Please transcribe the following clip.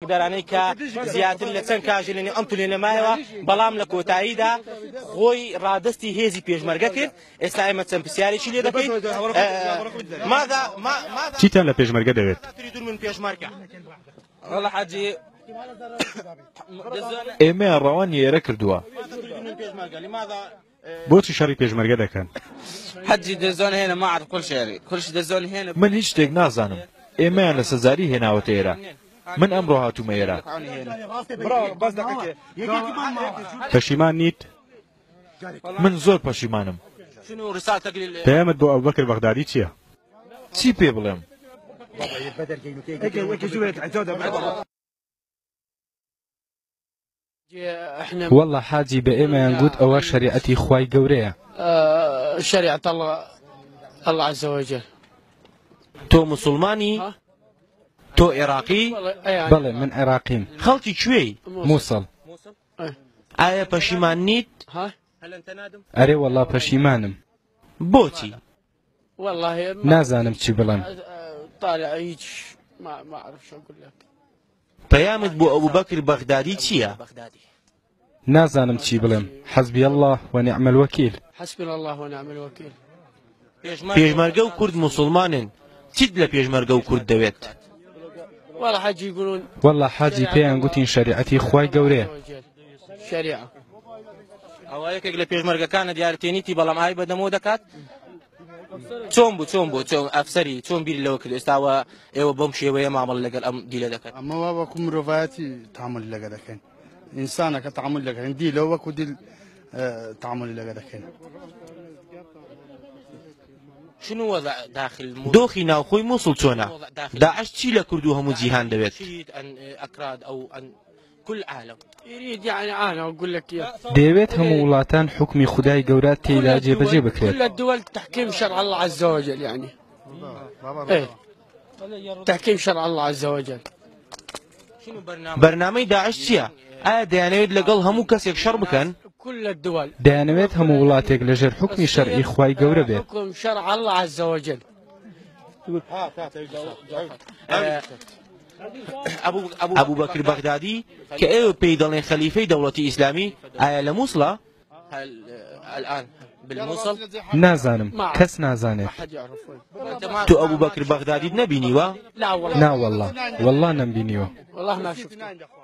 دەرانەی کە زیاتر لە چەند کاژێنی ئەم تولێنە مایەوە بەڵام لە کۆتاییدا خۆی ڕادستی هێزی پێشمەرگە کرد ئێستا ئێمە چەند پرسیارێکی لێ دەکەین چیتان لە پێشمەرگە دەوێت؟ من پێشمەرگە وەڵا حاجی ئێمە ڕەوانی ئێرە کردووە بۆچی شەڕی پێشمەرگە دەکەن؟ حجي دزون هنا ما أعرف كل شيء دزون هنا من هیچ شتێک نازانم ئێمەیان لە سەزاری هێناوەتە ئێرە من ئەمڕۆ هاتوومە ئێرە پەشیمان نیت؟ من زۆر پەشیمانم پەیامت بۆ ئەبوبەکر بەغدادی چییە؟ چی پێ بڵێم؟ والله حاجی بە ئێمەیان گوت ئەوە شەریعەتی خوای گەورەیە شريعة الله عز وجل. تۆ مسلمانی؟ تۆ عێراقی؟ بەڵێ من عێراقیم. خەڵکی کوێی؟ مووسڵ. ئایا پەشیمان نیت؟ ئەرێ وەڵڵا پەشیمانم. بۆچی؟ نازانم چی بڵێم. پەیامت بۆ ئەبوبەکر بەغدادی چییە؟ نازانم چی بڵێم. حەسبی الله ونعم الوەکیل. حسبنا الله ونعم الوكيل. پێشمەرگە و کورد مسلمانن چیت لە پێشمەرگە و کورد دەوێت؟ والله حاجي يقولون والله حاجی پێیان گوتین شەریعەتی خوای گەورەیە. شريعة. ئەوە یەکێک لە پێشمەرگەکانە دیارەتێنیتی بەڵام ئای بەدەمەوە دەکات؟ چۆن بوو چۆن ئەفسەری چۆن بیر لەوە کرد ئێستاوە ئێوە بەم شێوەیە مامەڵ لەگەڵ ئەم دیلە دەکەن؟ ئەمە وەکو مرۆڤایەتی تعامل لەگە دەکەین ئینسانەکە تعامل لەگەن دی لەوە وەکو دیل تعامل لەگە دەکەین. شنو وضع داخل دۆخی ناوخۆی مووسڵ چۆنە؟ داعش چی لە کورد و هەموو جیهان دەوێت؟ ئەکراد ئەو كل عالم يريد يعني أنا أقول لك إياه دەیەوێت هەموو وڵاتان حکمی خودای گەورە تێیدا جێبەجێ بکرێت. كل الدول تحكيم شرع الله عز وجل يعني إيه تحكيم شرع الله عز وجل. بەرنامەی داعش چییە؟ ئایا دەیانەوێت لەگەڵ هەموو کەسێک شەڕ بکەن؟ كل الدول دەیانەوێت هەموو وڵاتێک لەژێر حکمی شەرعی خوای گەورە بێت. حكم شرع الله عز وجل. ئەبوبەکر بەغدادی کە ئێوە پێی دەڵێن خەلیفەی دەوڵەتی ئیسلامی ئایا لە مووسڵە؟ الآن بالمووسڵ؟ نازانم کەس نازانێت. تو ئەبوبەکر بەغدادیت نەبینیوە؟ لا والله. نا والله والله نەمبینیوە. والله ما شفت.